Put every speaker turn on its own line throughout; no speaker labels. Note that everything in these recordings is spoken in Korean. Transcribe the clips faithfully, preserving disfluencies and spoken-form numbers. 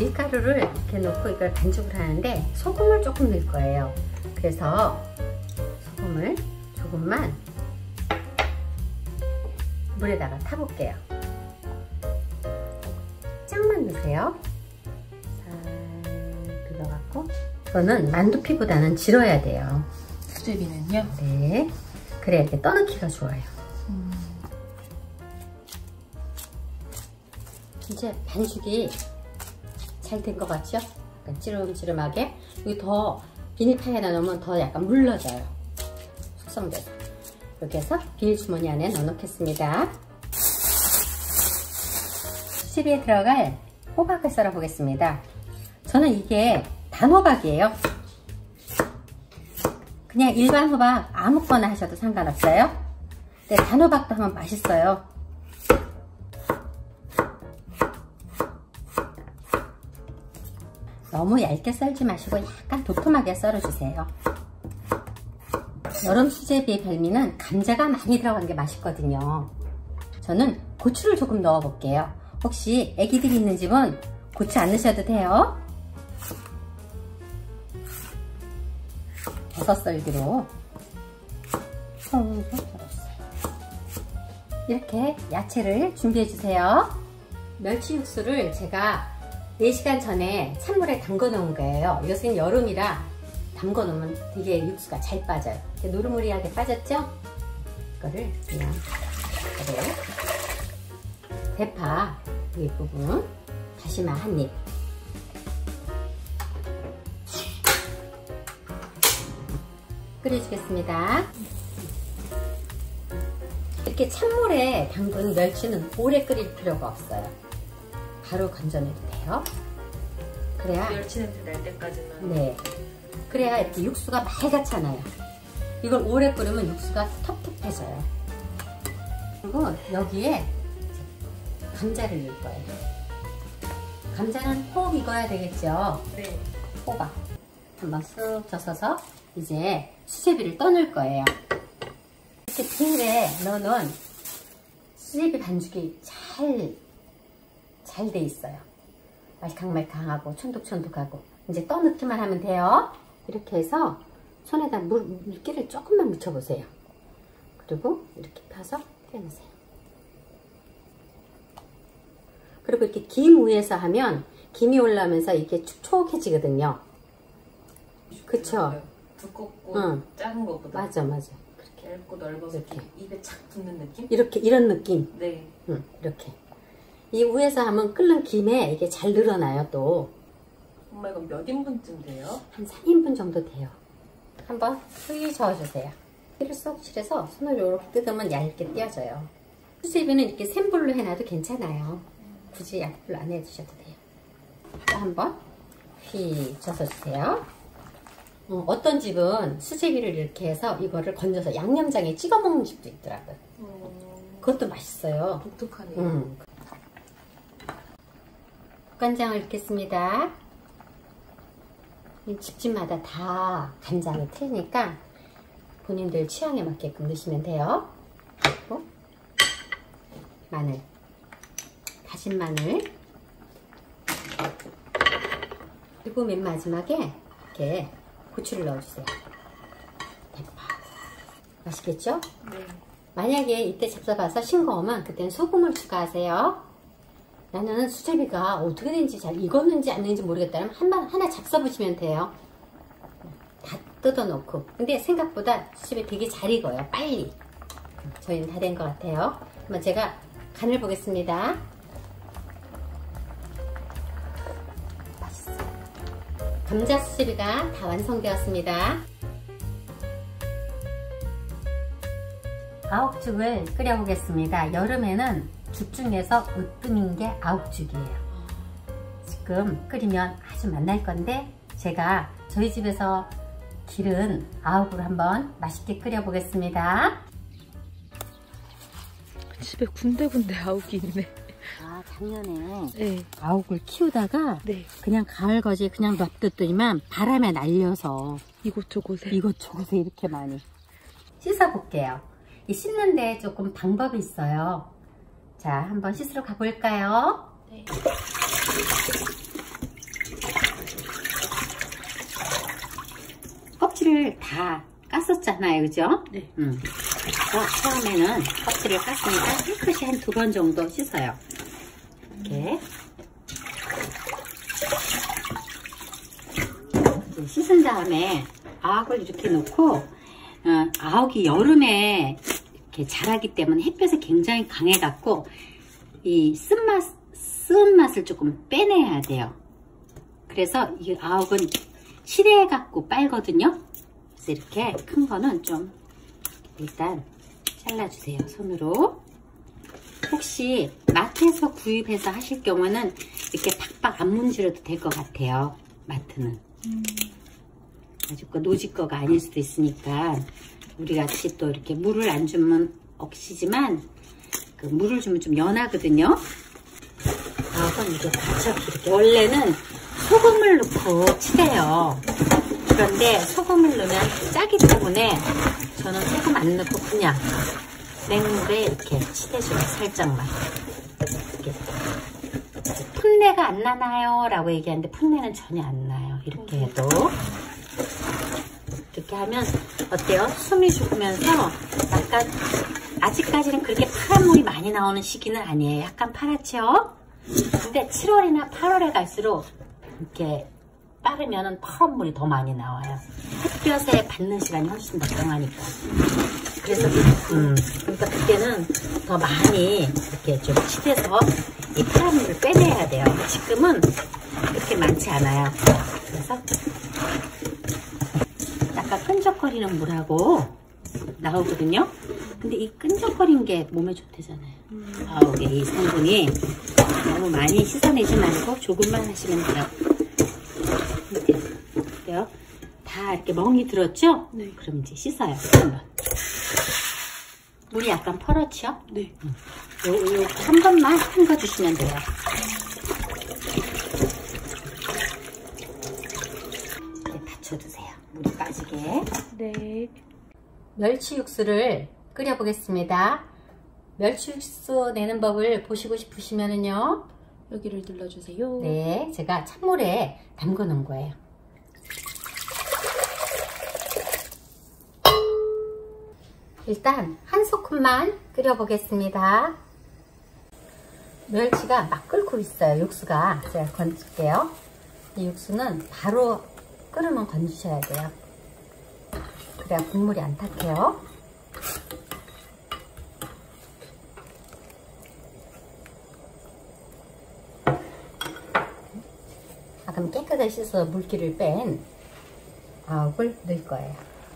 밀가루를 이렇게 넣고 이걸 반죽을 하는데 소금을 조금 넣을 거예요. 그래서 소금을 조금만 물에다가 타볼게요. 짱만 넣으세요. 잘 비벼갖고. 이거는 만두피보다는 질어야 돼요.
수제비는요?
네. 그래야 이렇게 떠넣기가 좋아요.
음.
이제 반죽이 잘 된 것 같죠? 약간 찌름찌름하게. 여기 더 비닐팩에다 넣으면 더 약간 물러져요. 숙성돼서. 이렇게 해서 비닐 주머니 안에 넣어놓겠습니다. 수제비에 들어갈 호박을 썰어 보겠습니다. 저는 이게 단호박이에요. 그냥 일반 호박 아무거나 하셔도 상관없어요. 근데 단호박도 하면 맛있어요. 너무 얇게 썰지 마시고 약간 도톰하게 썰어주세요. 여름 수제비의 별미는 감자가 많이 들어간 게 맛있거든요. 저는 고추를 조금 넣어 볼게요. 혹시 애기들이 있는 집은 고추 안 넣으셔도 돼요. 버섯 썰기로 송송 썰었어요. 이렇게 야채를 준비해 주세요. 멸치 육수를 제가 네 시간 전에 찬물에 담궈 놓은 거예요. 요새는 여름이라 담궈 놓으면 되게 육수가 잘 빠져요. 노릇노릇하게 빠졌죠? 이거를 그냥 이거를 대파 윗부분, 다시마 한 입, 끓여주겠습니다. 이렇게 찬물에 담근 멸치는 오래 끓일 필요가 없어요. 바로 건져내도 돼요. 그래야
멸치 냄새 날 때까지만.
네. 그래야 이렇게 육수가 맑아잖아요. 이걸 오래 끓이면 육수가 텁텁해져요. 그리고 여기에 감자를 넣을 거예요. 감자는 호흡 익어야 되겠죠?
네.
호박 한번 쓱 젖어서 이제 수제비를 떠넣을 거예요. 이렇게 비닐에 넣어놓은 수제비 반죽이 잘 잘 돼 있어요. 말캉말캉하고 쫀득쫀득하고. 이제 떠넣기만 하면 돼요. 이렇게 해서 손에다 물, 물기를 조금만 묻혀보세요. 그리고 이렇게 펴서 떼어내세요. 그리고 이렇게 김 위에서 하면 김이 올라오면서 이렇게 촉촉해지거든요. 그쵸?
두껍고
응.
작은 것보다.
맞아, 맞아.
그렇게 얇고 넓어서 이렇게 입에 착 붙는 느낌?
이렇게, 이런 느낌.
네.
응, 이렇게. 이 위에서 하면 끓는 김에 이게 잘 늘어나요, 또.
엄마 이거 몇 인분쯤 돼요?
한 삼 인분 정도 돼요. 한번 휘 저어주세요. 피를 쏙 칠해서 손을 이렇게 뜯으면 얇게 띄어져요. 수제비는 이렇게 센 불로 해놔도 괜찮아요. 굳이 약불로 안 해주셔도 돼요. 또 한번 휘 젖어주세요. 어, 어떤 집은 수제비를 이렇게 해서 이거를 건져서 양념장에 찍어 먹는 집도 있더라고요.
음...
그것도 맛있어요.
독특하네요.
음. 국간장을 넣겠습니다. 집집마다 다 간장이 틀리니까 본인들 취향에 맞게끔 넣으시면 돼요. 그리고 마늘, 다진 마늘, 그리고 맨 마지막에 이렇게 고추를 넣어주세요. 대파. 맛있겠죠?
네.
만약에 이때 잡숴봐서 싱거우면 그때는 소금을 추가하세요. 나는 수제비가 어떻게 된지 잘 익었는지 안 익었는지 모르겠다면 한번 하나 잡숴보시면 돼요. 다 뜯어놓고. 근데 생각보다 수제비 되게 잘 익어요. 빨리. 저희는 다 된 것 같아요. 한번 제가 간을 보겠습니다. 맛있어요. 감자 수제비가 다 완성되었습니다. 아욱죽을 끓여보겠습니다. 여름에는 죽 중에서 으뜸인 게 아욱죽이에요. 지금 끓이면 아주 맛날 건데 제가 저희 집에서 기른 아욱으로 한번 맛있게 끓여보겠습니다.
집에 군데군데 아욱이 있네.
아, 작년에
네.
아욱을 키우다가
네.
그냥 가을 거지 그냥 놔뒀더니만 바람에 날려서
이곳저곳에
이곳저곳에 이렇게 많이. 씻어볼게요. 이 씻는데 조금 방법이 있어요. 자, 한번 씻으러 가볼까요?
네.
껍질을 다 깠었잖아요, 그죠?
네.
음. 그래서 처음에는 껍질을 깠으니까 깨끗이 한 두 번 정도 씻어요. 이렇게. 이제 씻은 다음에 아욱을 이렇게 놓고, 어, 아욱이 여름에 이렇게 자라기 때문에 햇볕에 굉장히 강해갖고, 이 쓴맛, 쓴맛을 조금 빼내야 돼요. 그래서 이 아욱은 실해갖고 빨거든요. 그래서 이렇게 큰 거는 좀 일단 잘라주세요, 손으로. 혹시 마트에서 구입해서 하실 경우는 이렇게 팍팍 안 문지러도 될 것 같아요. 마트는. 음. 아직 거 노지 거가 아닐 수도 있으니까 우리같이 또 이렇게 물을 안 주면 억시지만 그 물을 주면 좀 연하거든요. 아, 그럼 이게 바짝 이렇게 원래는 소금을 넣고 치대요. 그런데 소금을 넣으면 짜기 때문에 저는 소금 안 넣고 그냥 냉물에 이렇게 치대줘요. 살짝만. 이렇게. 풋내가 안 나나요? 라고 얘기하는데 풋내는 전혀 안 나요. 이렇게 해도. 이렇게 하면 어때요? 숨이 죽으면서 약간 아직까지는 그렇게 파란 물이 많이 나오는 시기는 아니에요. 약간 파랗죠? 근데 칠월이나 팔월에 갈수록 이렇게 빠르면 파란 물이 더 많이 나와요. 햇볕에 받는 시간이 훨씬 더 강하니까. 그래서 음, 그러니까 그때는 더 많이 이렇게 좀 치대서 이 파란 물을 빼내야 돼요. 지금은 그렇게 많지 않아요. 그래서 약간 끈적거리는 물하고 나오거든요. 근데 이 끈적거린 게 몸에 좋대잖아요. 음. 아우게 이 성분이 너무 많이 씻어내지 말고 조금만 하시면 돼요. 이렇게요. 다 이렇게 멍이 들었죠? 네. 그럼 이제 씻어요. 한번. 물이 약간 퍼렇죠? 네. 음. 요, 요, 한 번만 헹궈주시면 돼요. 이렇게 받쳐주세요. 물이 빠지게. 네. 멸치 육수를 끓여보겠습니다. 멸치 육수 내는 법을 보시고 싶으시면은요,
여기를 눌러주세요.
네, 제가 찬물에 담궈 놓은 거예요. 일단 한 소끔만 끓여보겠습니다. 멸치가 막 끓고 있어요. 육수가. 제가 건질게요. 이 육수는 바로 끓으면 건지셔야 돼요. 그래야 국물이 안 탁해요. 아, 그럼 깨끗하게 씻어서 물기를 뺀 아욱을 넣을 거예요.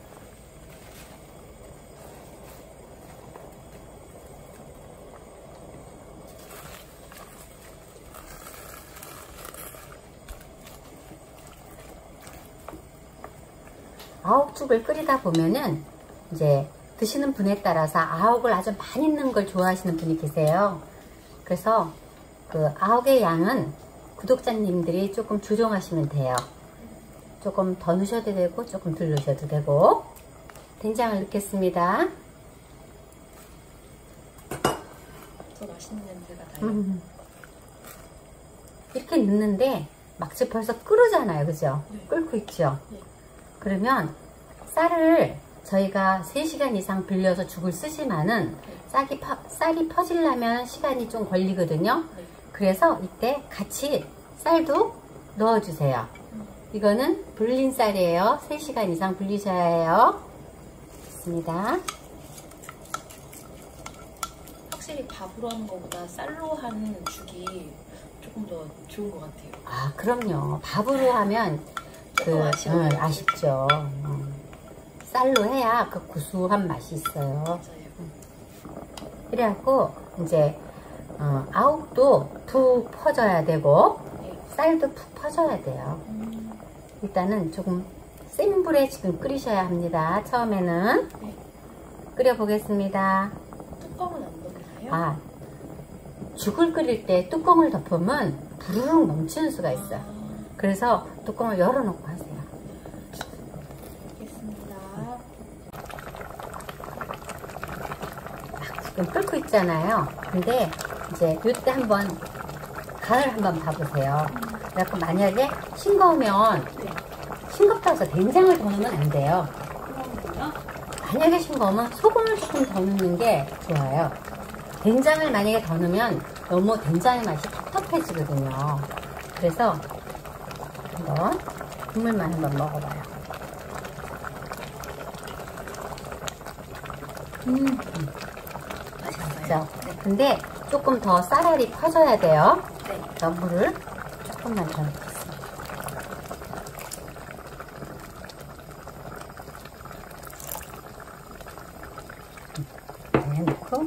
아욱죽을 끓이다 보면은 이제 드시는 분에 따라서 아욱을 아주 많이 넣는 걸 좋아하시는 분이 계세요. 그래서 그 아욱의 양은 구독자님들이 조금 조정하시면 돼요. 조금 더 넣으셔도 되고 조금 덜 넣으셔도 되고. 된장을 넣겠습니다.
더 맛있는 냄새가 나요.
음. 이렇게 넣는데 막 지금 벌써 끓으잖아요, 그죠? 네. 끓고 있죠? 네. 그러면 쌀을 저희가 세 시간 이상 불려서 죽을 쓰지만은 쌀이, 파, 쌀이 퍼지려면 시간이 좀 걸리거든요. 그래서 이때 같이 쌀도 넣어주세요. 이거는 불린 쌀이에요. 세 시간 이상 불리셔야 해요. 좋습니다.
확실히 밥으로 하는 것보다 쌀로 하는 죽이 조금 더 좋은 것 같아요.
아, 그럼요. 밥으로 하면 그, 응, 아쉽죠. 음. 쌀로 해야 그 구수한 맛이 있어요. 맞아요. 그래갖고 이제 어, 아욱도 푹 퍼져야 되고 네. 쌀도 푹 퍼져야 돼요. 음. 일단은 조금 센 불에 지금 끓이셔야 합니다. 처음에는 네. 끓여 보겠습니다.
뚜껑은 안 덮나요?
아, 죽을 끓일 때 뚜껑을 덮으면 부르륵 넘치는 수가 있어요. 아. 그래서 뚜껑을 열어놓고 하세요.
알겠습니다.
막 지금 끓고 있잖아요. 근데 이제 이때 한번 간을 한번 봐보세요. 그래서 만약에 싱거우면 싱겁다고 해서 된장을 더 넣으면 안 돼요. 만약에 싱거우면 소금을 조금 더 넣는 게 좋아요. 된장을 만약에 더 넣으면 너무 된장의 맛이 텁텁해지거든요. 그래서 한번 국물만 한번 먹어봐요. 음, 맛있죠? 네. 근데 조금 더 쌀알이 퍼져야 돼요. 네. 그래서 물을 조금만 더 넣겠습니다. 네, 넣고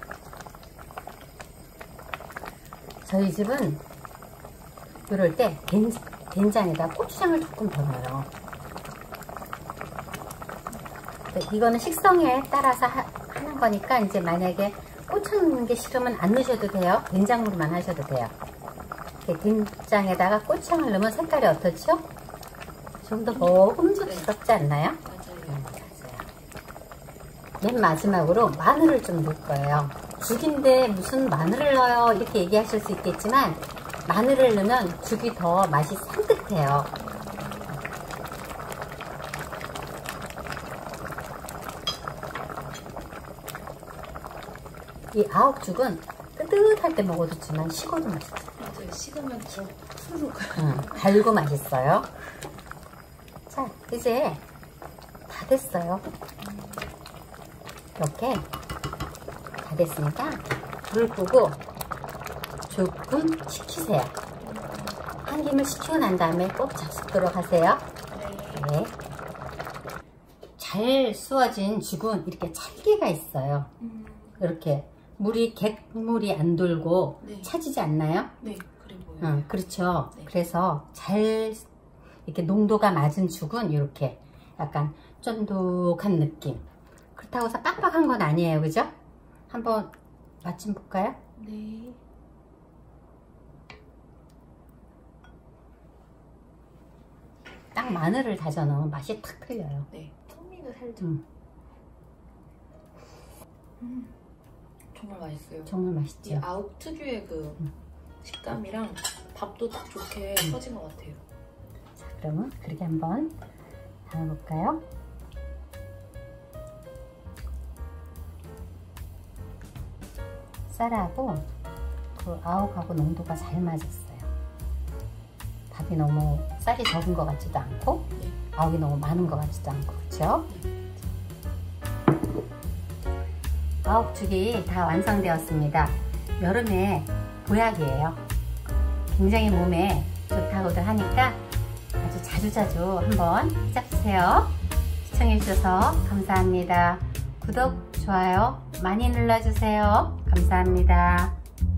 저희 집은 이럴 때 된, 된장에다 고추장을 조금 더 넣어요. 이거는 식성에 따라서 하, 하는 거니까 이제 만약에 고추장 넣는 게 싫으면 안 넣으셔도 돼요. 된장물만 하셔도 돼요. 된장에다가 고추장을 넣으면 색깔이 어떻죠? 좀 더 먹음직스럽지 않나요?
맞아요.
네, 맞아요. 맨 마지막으로 마늘을 좀 넣을 거예요. 죽인데 무슨 마늘을 넣어요? 이렇게 얘기하실 수 있겠지만 마늘을 넣으면 죽이 더 맛이 산뜻해요. 이 아욱죽은 뜨뜻할 때 먹어도 좋지만 식어도 맛있어요.
맞아요. 식으면 더 후루룩.
응, 달고 맛있어요. 자, 이제 다 됐어요. 이렇게 다 됐으니까 불을 끄고 조금 식히세요. 한 김을 식히고 난 다음에 꼭 잡숫도록 하세요. 네. 잘 쑤어진 죽은 이렇게 찰기가 있어요.
음.
이렇게 물이 객물이 안 돌고
네.
차지지 않나요?
네, 그래 보여요.
응, 그렇죠.
네.
그래서 잘 이렇게 농도가 맞은 죽은 이렇게 약간 쫀득한 느낌. 그렇다고 해서 빡빡한 건 아니에요, 그죠? 한번 맛 좀 볼까요?
네.
딱 마늘을 다져 넣으면 맛이 탁 틀려요.
네. 풍미가 살짝.
음.
음. 정말 맛있어요.
정말
이
맛있죠?
아욱 특유의 그
음.
식감이랑 밥도 딱 좋게
음.
퍼진 것 같아요.
자, 그러면 그렇게 한번 담아볼까요? 쌀하고 그 아욱하고 농도가 잘 맞았어요. 밥이 너무 쌀이 적은 것 같지도 않고
네.
아욱이 너무 많은 것 같지도 않고, 그렇죠? 아욱죽이 다 완성되었습니다. 여름에 보약이에요. 굉장히 몸에 좋다고들 하니까 아주 자주자주 한번 해잡수세요. 시청해주셔서 감사합니다. 구독, 좋아요 많이 눌러주세요. 감사합니다.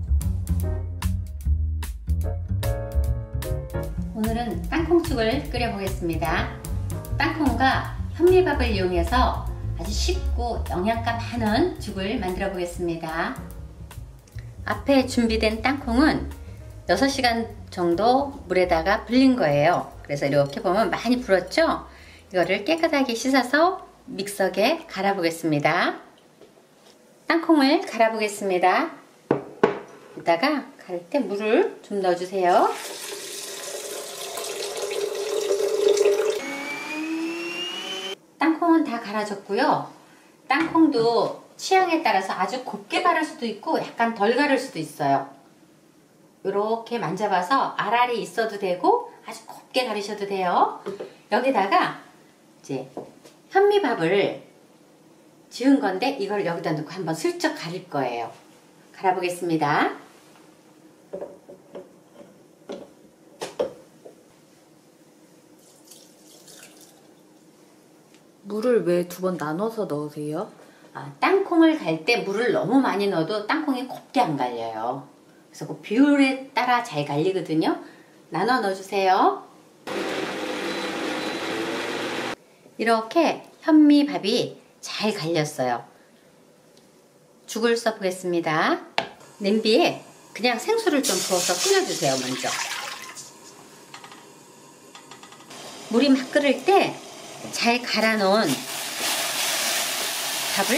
오늘은 땅콩죽을 끓여보겠습니다. 땅콩과 현미밥을 이용해서 아주 쉽고 영양가 많은 죽을 만들어 보겠습니다. 앞에 준비된 땅콩은 여섯 시간 정도 물에다가 불린 거예요. 그래서 이렇게 보면 많이 불었죠? 이거를 깨끗하게 씻어서 믹서기에 갈아 보겠습니다. 땅콩을 갈아 보겠습니다. 여기다가 갈을 때 물을 좀 넣어주세요. 땅콩은 다 갈아졌고요. 땅콩도 취향에 따라서 아주 곱게 갈을 수도 있고 약간 덜 갈을 수도 있어요. 이렇게 만져봐서 알알이 있어도 되고 아주 곱게 갈으셔도 돼요. 여기다가 이제 현미밥을 지은 건데 이걸 여기다 넣고 한번 슬쩍 갈릴 거예요. 갈아보겠습니다.
물을 왜 두 번 나눠서 넣으세요?
아, 땅콩을 갈 때 물을 너무 많이 넣어도 땅콩이 곱게 안 갈려요. 그래서 그 비율에 따라 잘 갈리거든요. 나눠 넣어주세요. 이렇게 현미밥이 잘 갈렸어요. 죽을 써보겠습니다. 냄비에 그냥 생수를 좀 부어서 끓여주세요. 먼저 물이 막 끓을 때 잘 갈아 놓은 밥을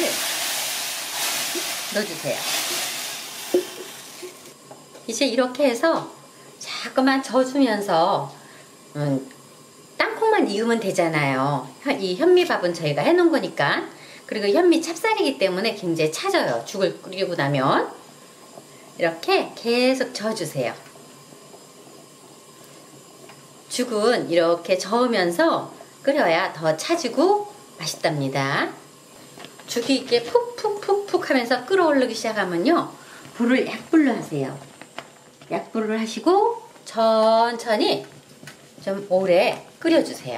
넣어주세요. 이제 이렇게 해서 자꾸만 저어주면서 음, 땅콩만 익으면 되잖아요. 이 현미밥은 저희가 해놓은 거니까. 그리고 현미 찹쌀이기 때문에 굉장히 차져요. 죽을 끓이고 나면. 이렇게 계속 저어주세요. 죽은 이렇게 저으면서 끓여야 더 차지고 맛있답니다. 죽이 이렇게 푹푹푹푹 하면서 끓어오르기 시작하면요, 불을 약불로 하세요. 약불을 하시고 천천히 좀 오래 끓여주세요.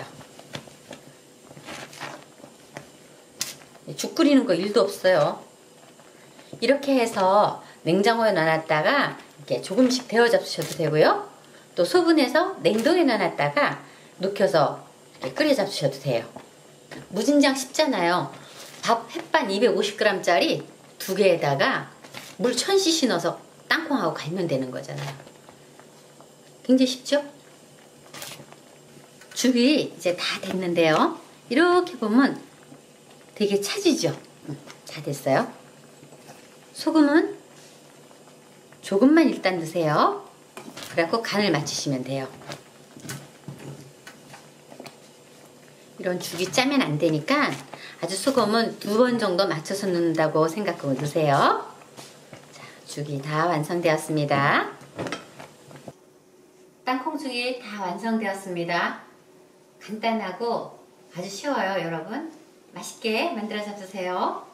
죽 끓이는 거 일도 없어요. 이렇게 해서 냉장고에 넣어놨다가 이렇게 조금씩 데워 잡수셔도 되고요. 또 소분해서 냉동에 넣어놨다가 녹여서 이렇게 끓여 잡수셔도 돼요. 무진장 쉽잖아요. 밥 햇반 이백오십 그램짜리 두 개에다가 물 천 씨씨 넣어서 땅콩하고 갈면 되는 거잖아요. 굉장히 쉽죠? 죽이 이제 다 됐는데요. 이렇게 보면 되게 차지죠? 다 됐어요. 소금은 조금만 일단 넣으세요. 그래갖고 간을 맞추시면 돼요. 이런 죽이 짜면 안 되니까 아주 소금은 두 번 정도 맞춰서 넣는다고 생각하고 넣으세요. 자, 죽이 다 완성되었습니다. 땅콩죽이 다 완성되었습니다. 간단하고 아주 쉬워요, 여러분. 맛있게 만들어 잡수세요.